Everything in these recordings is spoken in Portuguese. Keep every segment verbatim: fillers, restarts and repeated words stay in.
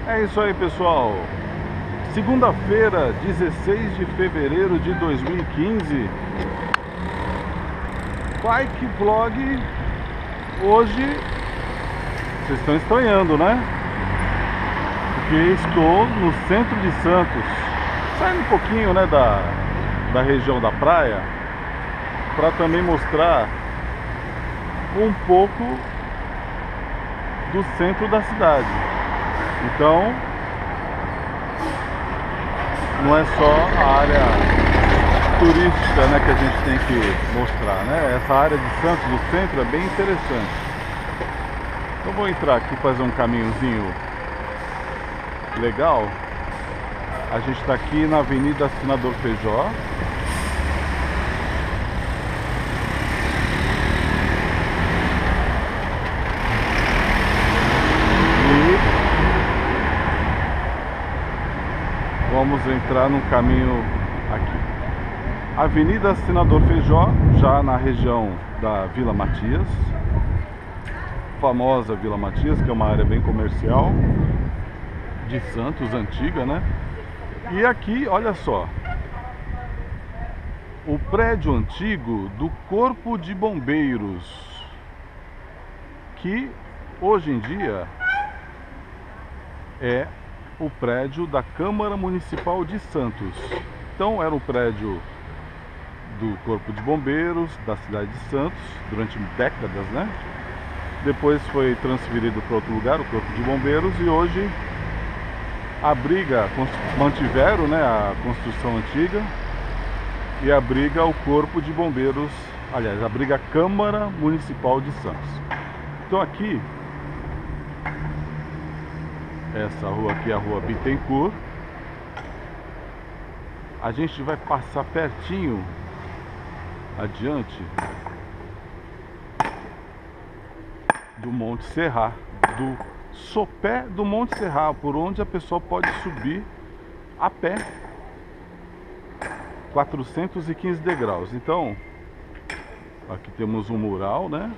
É isso aí, pessoal. Segunda-feira, dezesseis de fevereiro de dois mil e quinze. Bike Vlog. Hoje, vocês estão estranhando, né? Porque estou no centro de Santos, saindo um pouquinho, né, da, da região da praia, para também mostrar um pouco do centro da cidade. Então, não é só a área turística, né, que a gente tem que mostrar, né? Essa área de Santos, do centro, é bem interessante. Então vou entrar aqui, fazer um caminhozinho legal. A gente está aqui na Avenida Senador Feijó. Vamos entrar num caminho aqui. Avenida Senador Feijó, já na região da Vila Matias. Famosa Vila Matias, que é uma área bem comercial de Santos, antiga, né? E aqui, olha só, o prédio antigo do Corpo de Bombeiros, que hoje em dia é o prédio da Câmara Municipal de Santos. Então era o prédio do Corpo de Bombeiros da cidade de Santos durante décadas, né? Depois foi transferido para outro lugar, o Corpo de Bombeiros, e hoje abriga, mantiveram, né, a construção antiga e abriga o Corpo de Bombeiros, aliás, abriga a Câmara Municipal de Santos. Então aqui, essa rua aqui é a Rua Bittencourt. A gente vai passar pertinho, adiante, do Monte Serra, do sopé do Monte Serra, por onde a pessoa pode subir a pé quatrocentos e quinze degraus. Então, aqui temos um mural, né?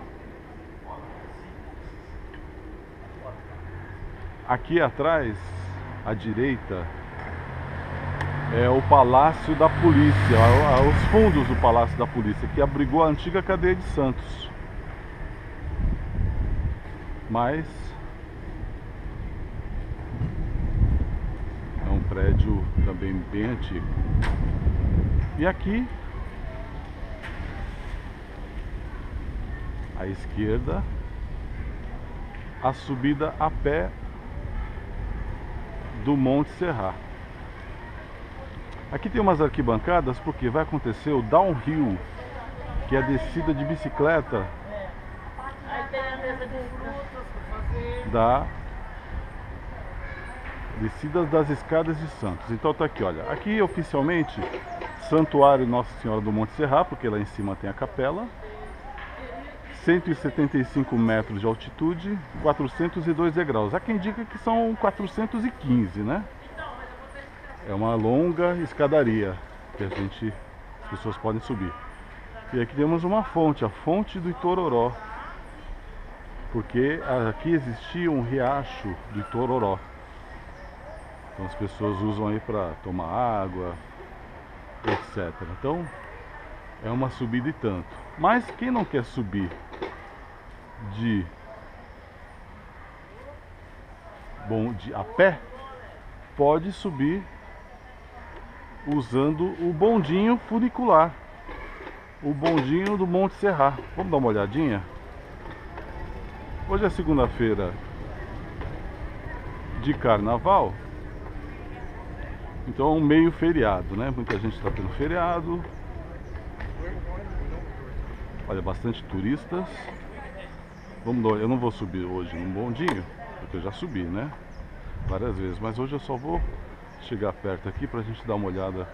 Aqui atrás, à direita, é o Palácio da Polícia, os fundos do Palácio da Polícia, que abrigou a antiga cadeia de Santos. Mas é um prédio também bem antigo. E aqui, à esquerda, a subida a pé do Monte Serra. Aqui tem umas arquibancadas porque vai acontecer o downhill, que é a descida de bicicleta da descida das escadas de Santos. Então tá aqui, olha, aqui oficialmente Santuário Nossa Senhora do Monte Serra, porque lá em cima tem a capela. Cento e setenta e cinco metros de altitude, quatrocentos e dois degraus. Há quem diga que são quatrocentos e quinze, né? É uma longa escadaria que a gente, as pessoas podem subir. E aqui temos uma fonte, a fonte do Itororó, porque aqui existia um riacho do Itororó. Então as pessoas usam aí para tomar água, etcétera. Então é uma subida e tanto. Mas quem não quer subir de bom de a pé, pode subir usando o bondinho funicular, o bondinho do Monte Serra. Vamos dar uma olhadinha? Hoje é segunda-feira de carnaval, então é um meio feriado, né? Muita gente está tendo feriado. Olha, bastante turistas. Vamos dar, eu não vou subir hoje no bondinho, porque eu já subi, né? Várias vezes, mas hoje eu só vou chegar perto aqui pra gente dar uma olhada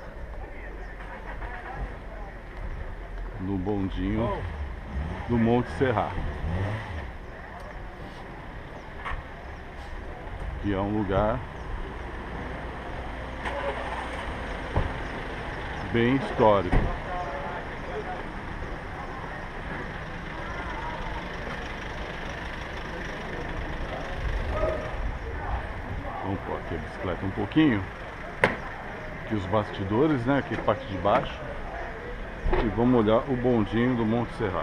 no bondinho do Monte Serra, que é um lugar bem histórico. Vamos pôr aqui a bicicleta um pouquinho. Aqui os bastidores, né? Aqui a parte de baixo. E vamos olhar o bondinho do Monte Serra.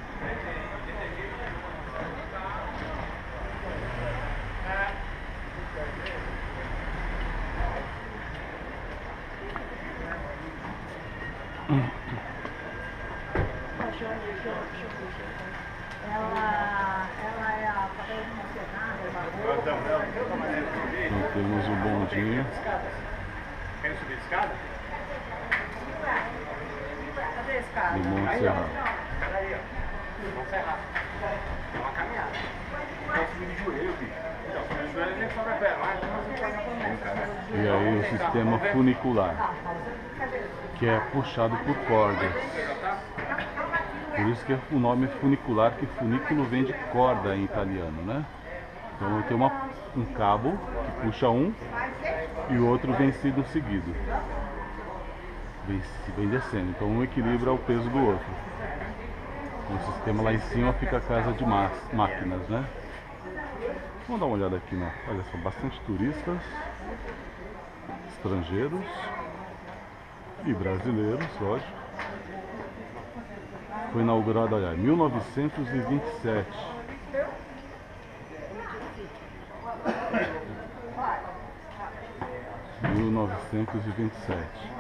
Ela, ela é a parede funcionária, Então temos o bondinho. quer subir a escada? Cadê a escada? Do Monte Serra. Peraí, ó. Vamos ferrar. É uma caminhada. Não subir de joelho, bicho. Então, subir de joelho a gente sobe a pé, mas não. E aí o sistema funicular, que é puxado por cordas. Por isso que o nome é funicular, que funículo vem de corda em italiano, né? Então tem uma, um cabo que puxa um e o outro vem sendo seguido. Vem, vem descendo. Então um equilibra o peso do outro. Então, o sistema lá em cima fica a casa de máquinas, né? Vamos dar uma olhada aqui, né? Olha só, bastante turistas, estrangeiros e brasileiros, lógico. Foi inaugurado, olha, em mil novecentos e vinte e sete. mil novecentos e vinte e sete.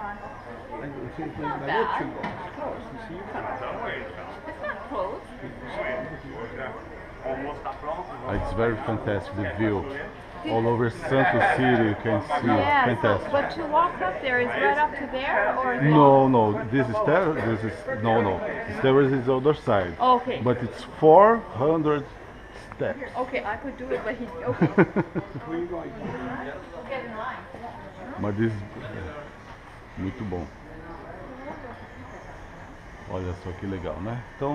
It's very fantastic, the view. All over Santos City you can see. Yeah, Fantastic. so, but to walk up there is right up to there, or is No, no, this is there, this is, no, no. There is the other side. Okay. But it's four hundred steps. Okay, I could do it, but he. Okay. Get in line. Mas this, muito bom. Olha só que legal, né? Então,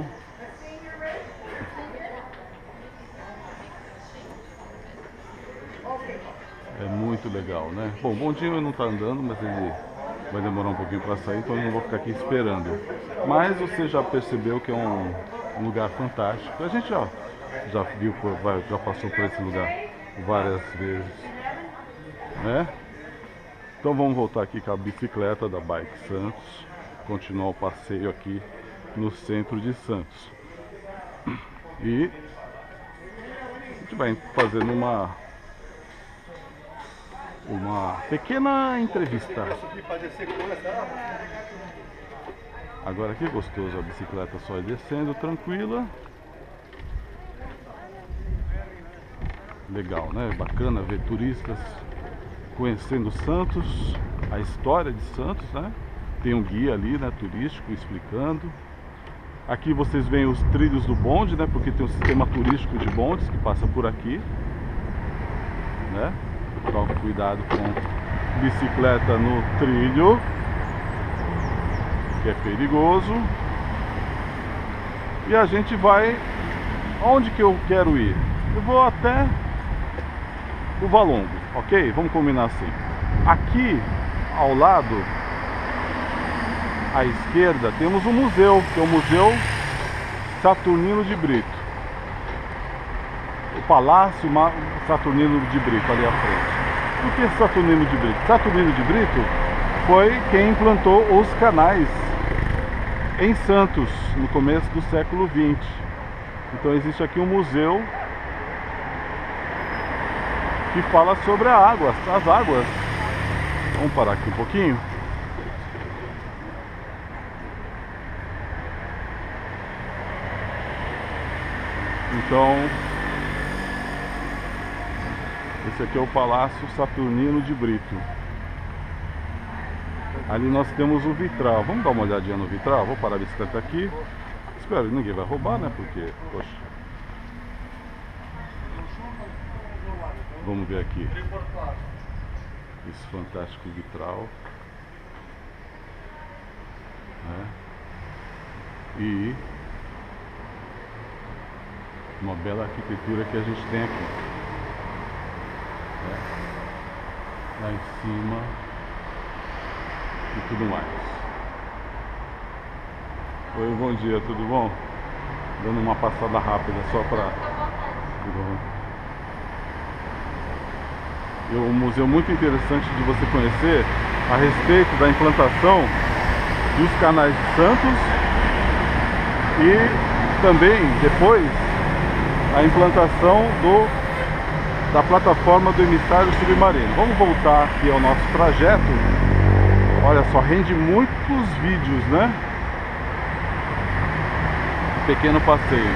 é muito legal, né? Bom, o bondinho não está andando, mas ele vai demorar um pouquinho para sair, então eu não vou ficar aqui esperando. Mas você já percebeu que é um, um lugar fantástico. A gente já, já viu, por, já passou por esse lugar várias vezes, né? Então vamos voltar aqui com a bicicleta da Bike Santos, continuar o passeio aqui no centro de Santos. E a gente vai fazendo uma uma pequena entrevista. Agora que gostoso, a bicicleta só descendo tranquila. Legal, né? Bacana ver turistas conhecendo Santos, a história de Santos, né? Tem um guia ali, né, turístico, explicando. Aqui vocês veem os trilhos do bonde, né? Porque tem um sistema turístico de bondes que passa por aqui, né? Tome cuidado com bicicleta no trilho, que é perigoso. E a gente vai... Onde que eu quero ir? Eu vou até o Valongo, ok? Vamos combinar assim. Aqui, ao lado, à esquerda, temos um museu, que é o Museu Saturnino de Brito. O Palácio Saturnino de Brito, ali à frente. Por que Saturnino de Brito? Saturnino de Brito foi quem implantou os canais em Santos, no começo do século vinte. Então existe aqui um museu que fala sobre a água, as águas. Vamos parar aqui um pouquinho. Então, esse aqui é o Palácio Saturnino de Brito. Ali nós temos o vitral. Vamos dar uma olhadinha no vitral? Vou parar a bicicleta aqui. Espero que ninguém vai roubar, né? Porque, poxa. Vamos ver aqui esse fantástico vitral, né? E uma bela arquitetura que a gente tem aqui, né? Lá em cima e tudo mais. Oi, bom dia, tudo bom? Dando uma passada rápida só para... É um museu muito interessante de você conhecer a respeito da implantação dos canais de Santos e também depois a implantação do, da plataforma do emissário submarino. Vamos voltar aqui ao nosso trajeto. Olha só, rende muitos vídeos, né? Um pequeno passeio.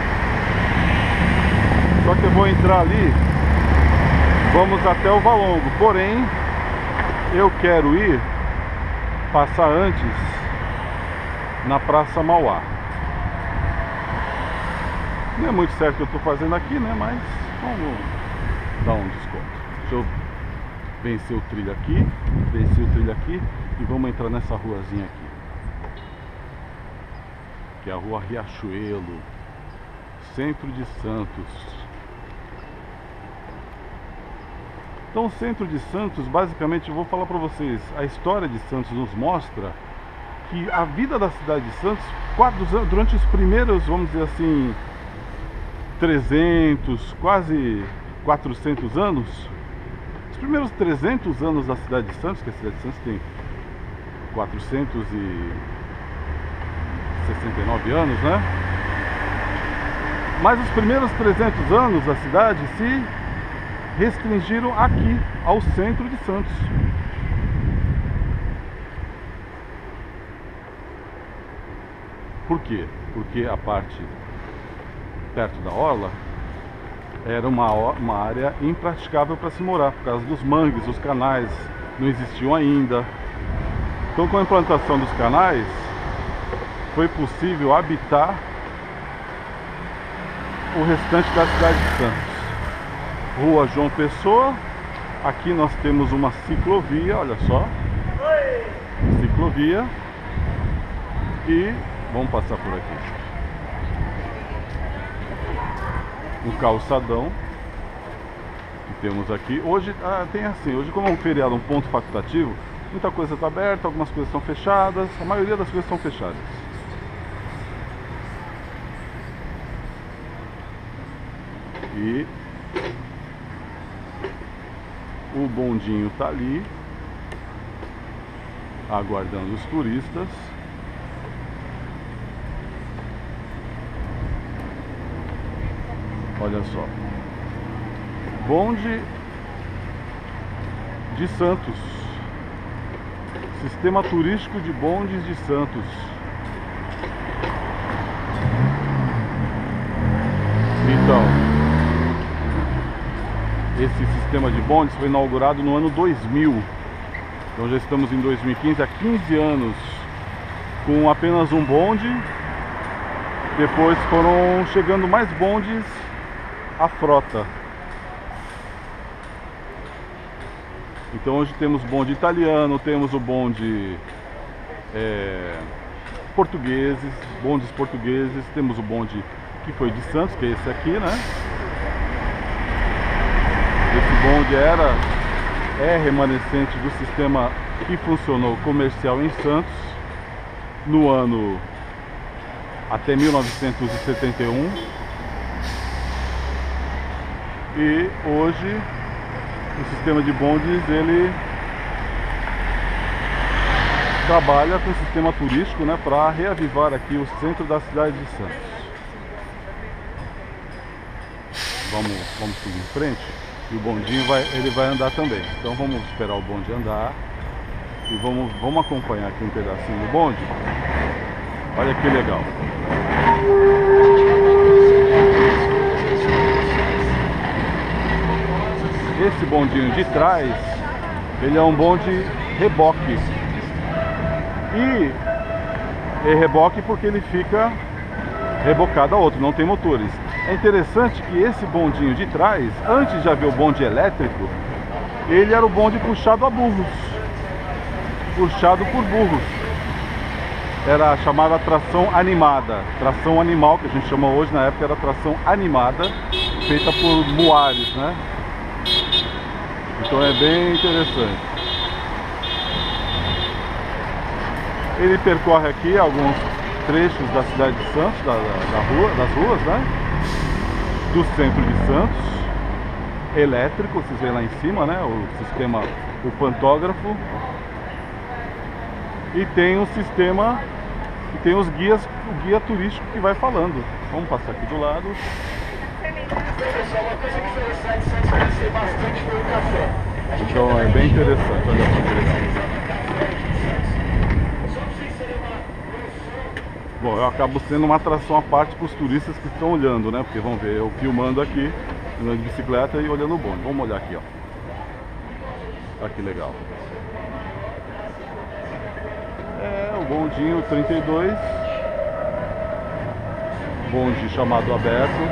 Só que eu vou entrar ali, vamos até o Valongo, porém eu quero ir passar antes na Praça Mauá. Não é muito certo o que eu estou fazendo aqui, né? Mas vamos dar um desconto. Deixa eu vencer o trilho aqui, vencer o trilho aqui e vamos entrar nessa ruazinha aqui, que é a Rua Riachuelo, centro de Santos. Então, o centro de Santos, basicamente, eu vou falar para vocês, a história de Santos nos mostra que a vida da cidade de Santos, durante os primeiros, vamos dizer assim, trezentos, quase quatrocentos anos, os primeiros trezentos anos da cidade de Santos, que a cidade de Santos tem quatrocentos e sessenta e nove anos, né? Mas os primeiros trezentos anos da cidade se restringiram aqui, ao centro de Santos. Por quê? Porque a parte perto da orla era uma, uma área impraticável para se morar, por causa dos mangues, os canais não existiam ainda. Então, com a implantação dos canais, foi possível habitar o restante da cidade de Santos. Rua João Pessoa, aqui nós temos uma ciclovia, olha só, ciclovia, e vamos passar por aqui, o calçadão que temos aqui. Hoje ah, tem assim, hoje como é um feriado, um ponto facultativo, muita coisa está aberta, algumas coisas estão fechadas, a maioria das coisas estão fechadas. E o bondinho está ali, aguardando os turistas. Olha só, bonde de Santos, sistema turístico de bondes de Santos. Então, esse sistema de bondes foi inaugurado no ano dois mil. Então já estamos em dois mil e quinze, há quinze anos, com apenas um bonde. Depois foram chegando mais bondes à frota. Então hoje temos bonde italiano, temos o bonde é, portugueses, bondes portugueses, temos o bonde que foi de Santos, que é esse aqui, né? Esse bonde era, é remanescente do sistema que funcionou comercial em Santos no ano até mil novecentos e setenta e um. E hoje o sistema de bondes, ele trabalha com o sistema turístico, né, para reavivar aqui o centro da cidade de Santos. Vamos, vamos seguir em frente. E o bondinho vai, ele vai andar também. Então vamos esperar o bonde andar e vamos, vamos acompanhar aqui um pedacinho do bonde. Olha que legal. Esse bondinho de trás, ele é um bonde reboque. E é reboque porque ele fica rebocado a outro, não tem motores. É interessante que esse bondinho de trás, antes de haver o bonde elétrico, ele era o bonde puxado a burros, puxado por burros. Era chamada tração animada, tração animal, que a gente chama hoje, na época era tração animada, feita por muares, né? Então é bem interessante. Ele percorre aqui alguns trechos da cidade de Santos, da, da rua, das ruas, né? Do centro de Santos. elétrico, vocês veem lá em cima, né? O sistema, o pantógrafo. E tem o sistema, e tem os guias, o guia turístico que vai falando. Vamos passar aqui do lado. Pessoal, uma coisa que foi interessante, Santos crescer bastante foi o café. Então é bem interessante, olha só que legal. Bom, eu acabo sendo uma atração à parte para os turistas que estão olhando, né? Porque vão ver eu filmando aqui, andando de bicicleta e olhando o bonde. Vamos olhar aqui, ó. Olha que legal. É o bondinho trinta e dois. Bonde chamado aberto.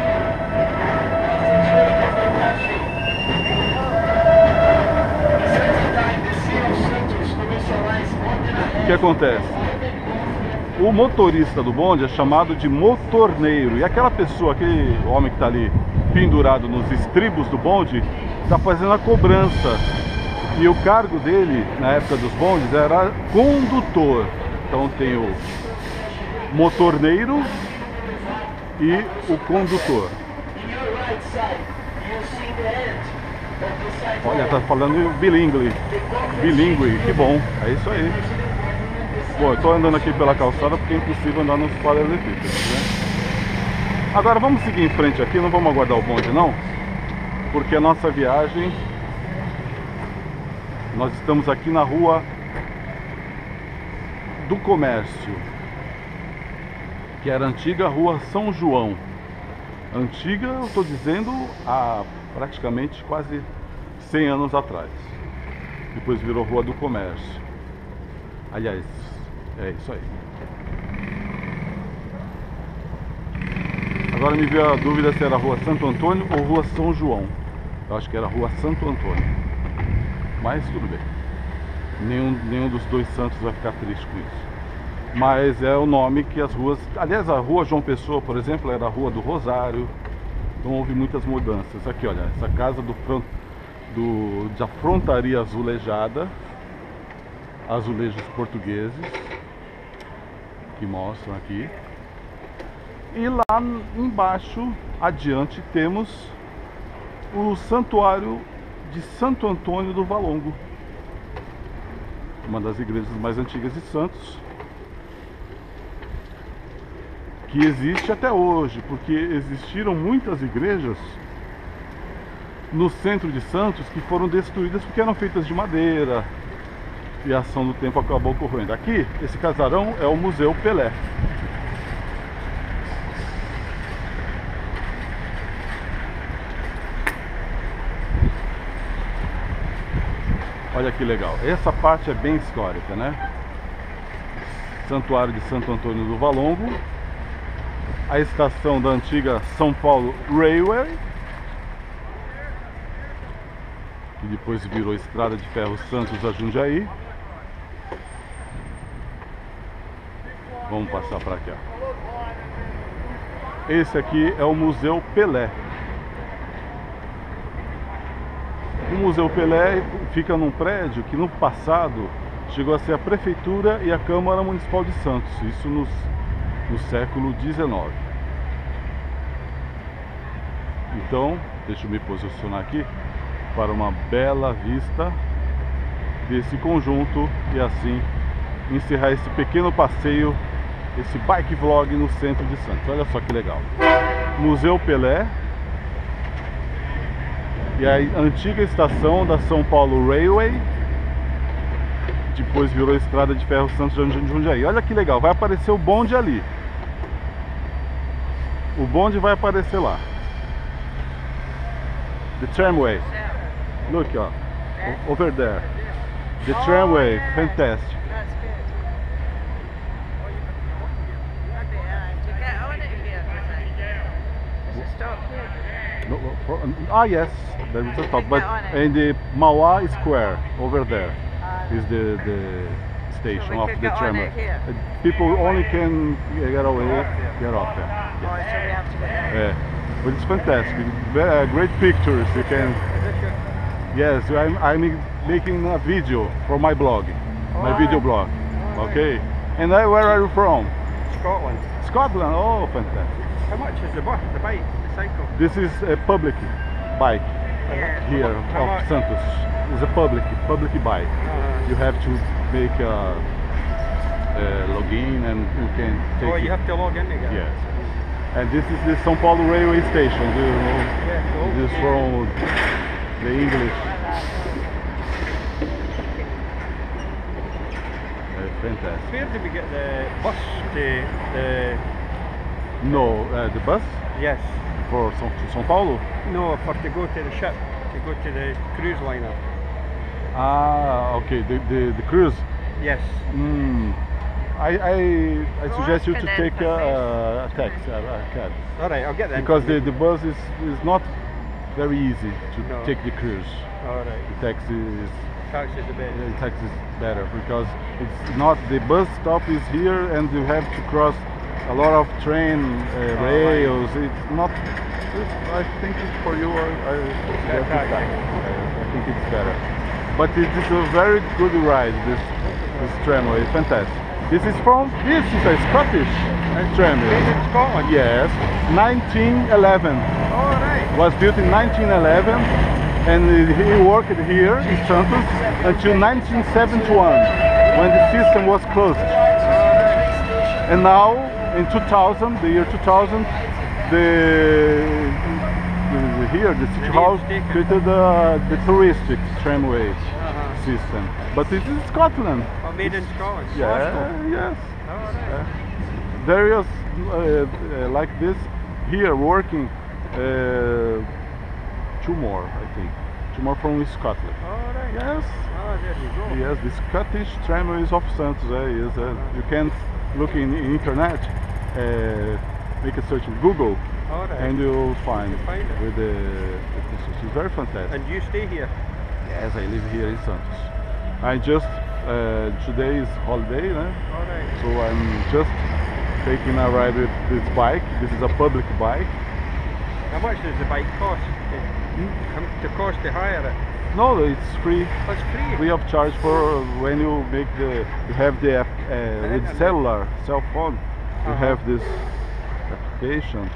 O que acontece? O motorista do bonde é chamado de motorneiro. E aquela pessoa, aquele homem que está ali pendurado nos estribos do bonde, está fazendo a cobrança. E o cargo dele, na época dos bondes, era condutor. Então tem o motorneiro e o condutor. Olha, tá falando bilíngue. Bilíngue, que bom. É isso aí. Bom, eu tô andando aqui pela calçada porque é impossível andar nos paralelepípedos, né? Agora vamos seguir em frente aqui, não vamos aguardar o bonde não, porque a nossa viagem, nós estamos aqui na Rua do Comércio, que era a antiga Rua São João. Antiga, eu estou dizendo, há praticamente quase cem anos atrás. Depois virou Rua do Comércio. Aliás, é isso aí. Agora me veio a dúvida se era Rua Santo Antônio ou Rua São João. Eu acho que era Rua Santo Antônio. Mas tudo bem. Nenhum, nenhum dos dois santos vai ficar triste com isso. Mas é o nome que as ruas... Aliás, a Rua João Pessoa, por exemplo, era a Rua do Rosário. Então houve muitas mudanças. Aqui, olha, essa casa do, do, da frontaria azulejada. Azulejos portugueses. Que mostram aqui. E lá embaixo, adiante, temos o Santuário de Santo Antônio do Valongo. Uma das igrejas mais antigas de Santos. Que existe até hoje, porque existiram muitas igrejas no centro de Santos que foram destruídas porque eram feitas de madeira e a ação do tempo acabou ocorrendo. Aqui, esse casarão é o Museu Pelé. Olha que legal, essa parte é bem histórica, né? Santuário de Santo Antônio do Valongo. A estação da antiga São Paulo Railway, que depois virou Estrada de Ferro Santos a Jundiaí. Vamos passar para cá. Esse aqui é o Museu Pelé. O Museu Pelé fica num prédio que no passado chegou a ser a Prefeitura e a Câmara Municipal de Santos. Isso nos no século dezenove. Então, deixa eu me posicionar aqui para uma bela vista desse conjunto e assim encerrar esse pequeno passeio, esse bike vlog no centro de Santos. Olha só que legal. Museu Pelé e a antiga estação da São Paulo Railway. Depois virou Estrada de Ferro Santos de Jundiaí. Olha que legal, vai aparecer o bonde ali. O bonde vai aparecer lá. The tramway. Look, ó. Over there. The tramway. Fantastic. That's good. To get on it here, does it stop here? No, for, ah, yes. There is a top. But in the Mauá Square, over there, is the, the station So we of could the get on tramway. it here? Uh, People only can get away, get off there. Oh, Yes. so we have to get there. Yeah. But it's fantastic. Ve- uh, great pictures. You can. Yes, I'm, I'm making a video for my blog, my Oh, video blog. alright. Okay. And I, where are you from? Scotland. Scotland. Oh, fantastic. How much is the bus, the bike, the cycle? This is a public bike. here. here How of much? Santos. It's a public public bike. Uh-huh. You have to make a, a login and you can take Oh, you it. have to log in again. Yes. And this is the São Paulo railway station. Do you know? Yeah, cool. This is from the English. Uh, fantastic. Where did we get the bus to the... No, uh, the bus Yes. for São, to São Paulo? No, for to go to the ship, to go to the cruise liner. Ah, okay. The the, the cruise. Yes. Mm. I I, I suggest you to Ask take them a, a taxi, a, a cab, All right, I'll get that. because the, the bus is, is not very easy to No. take the cruise. All right. The taxi is Taxi's the best. the taxi is better because it's not the bus stop is here and you have to cross a lot of train uh, Oh, rails. It's not. It's, I think it's for you. I, I, suggest it taxi. that. I, I think it's better. But it is a very good ride. This this tramway, fantastic. This is from. This is a Scottish tramway. Made in Scotland? Yes, nineteen eleven. All right. Was built in nineteen eleven, and he worked here in Santos until nineteen seventy-one, when the system was closed. And now, in two thousand, the year two thousand, the, the here the city hall reinstated. created the, the touristic tramway Uh-huh. system. But it is Scotland. Oh, made in Scotland. Yeah, Glasgow. yes. All right. There is uh, uh, like this here working uh, two more, I think. Two more from Scotland. All right. Yes. Oh, there you go. Yes, the Scottish tramways of Santos. Eh, is, uh, you can look in, in internet, uh, make a search in Google, All right. and you'll find, You'll find it. with the, with the it's very fantastic. And you stay here? Yes, I live here in Santos. I just uh, today is holiday, né? All right. So I'm just taking a ride with this bike. This is a public bike. How much does the bike cost? How much to cost to hire it? No, it's free. Oh, it's free. Free of charge for when you make the you have the app uh, with cellular cell phone. You Uh-huh. have this application,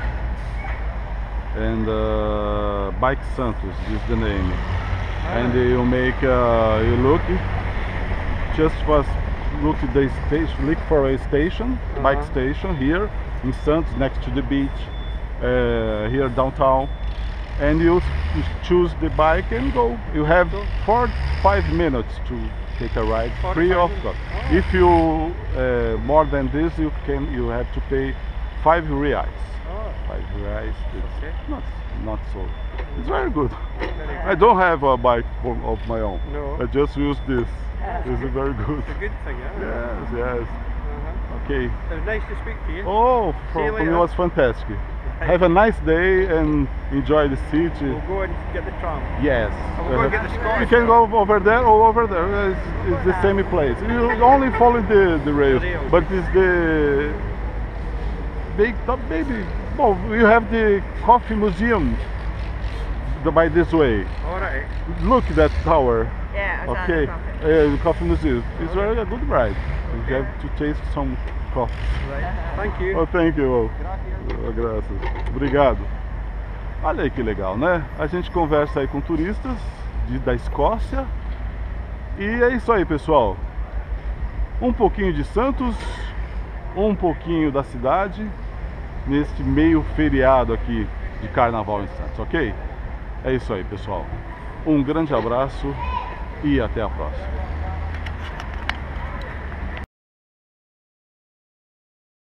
and uh, Bike Santos is the name. And you make uh, you look just was look at the station, look for a station, bike Uh-huh. station here in Santos, next to the beach, uh, here downtown. And you s- choose the bike and go. You have four, five minutes to take a ride, free forty-five of minutes? cost. Oh. If you uh, more than this, you can you have to pay five reais. Oh, Five reais. It's Okay. not not so. It's very good. very I don't have a bike for, of my own. No. I just use this. This is very good. it's a good thing, yeah? Yes, yes. Uh-huh. Okay. It was nice to speak to you. Oh, See for, you for me later. was fantastic. Have a nice day and enjoy the city. We'll go and get the tram. Yes. And we'll go and get the You Scottish can go over there or over there. It's, it's the same place. You only follow the, the rails, The rails. but it's the big top maybe. Well, you have the coffee museum the, by this way. All right. Look at that tower. Yeah, I was Okay, on the uh, the coffee museum. It's very a good ride. You have to taste some coffee. Right. Thank you. Oh, thank you. Oh. Gracias. Oh, graças. Obrigado. Olha aí que legal, né? A gente conversa aí com turistas de, da Escócia. E é isso aí, pessoal. Um pouquinho de Santos, um pouquinho da cidade, neste meio feriado aqui de Carnaval em Santos, ok? É isso aí, pessoal. Um grande abraço e até a próxima.